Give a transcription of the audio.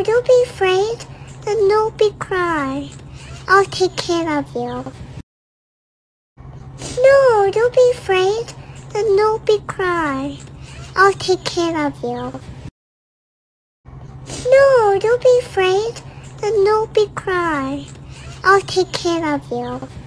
don't be afraid, then don't be cry. I'll take care of you. No, don't be afraid, then don't be cry. I'll take care of you. No, don't be afraid, then don't be cry. I'll take care of you.